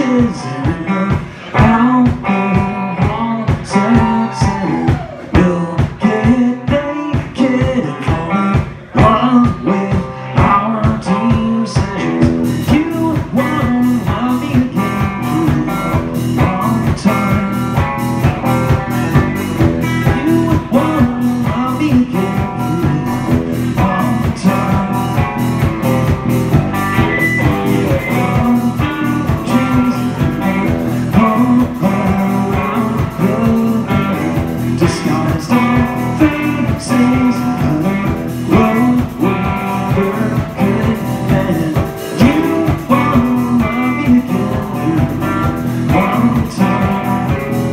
beaches and alcohol, sex, and we'll get naked and fall in love with our team sessions. You won't love me again for a long time. You won't love me again for a long time. Disguised all faces, color, road, weather, good and you won't love me again one time.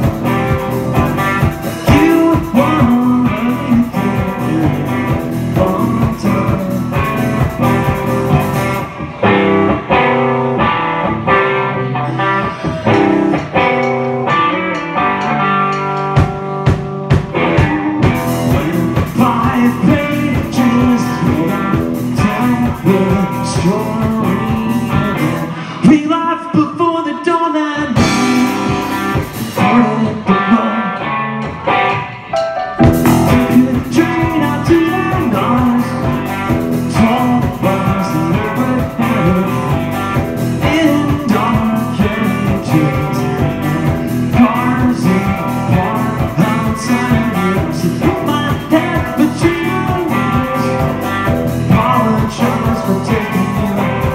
You won't love me again one time. We laughed before the dawn and started the road. Took a train out to the north, tall bars never ever in dark carriages and cars in park outside rooms. Put my head between your ears, apologize for taking you.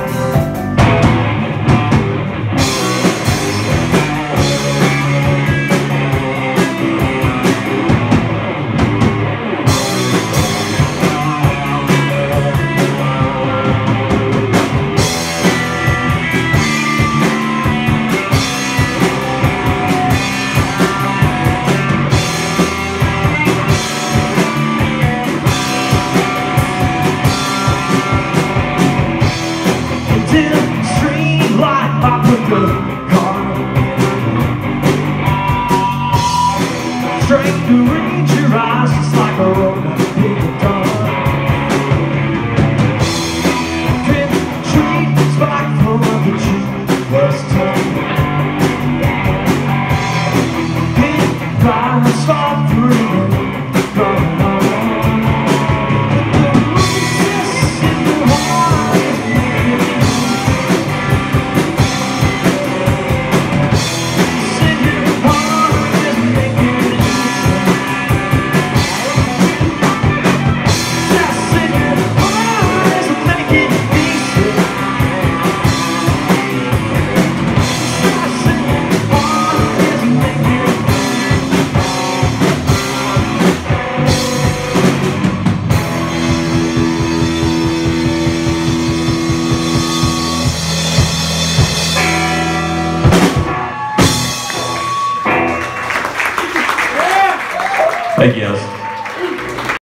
Straight to reach your eyes, it's like a road that people don't. Drip, treat, spiteful of the truth was told. Hit by the spot through, going on. The roses in the heart is making in your heart is making. Thank you, guys.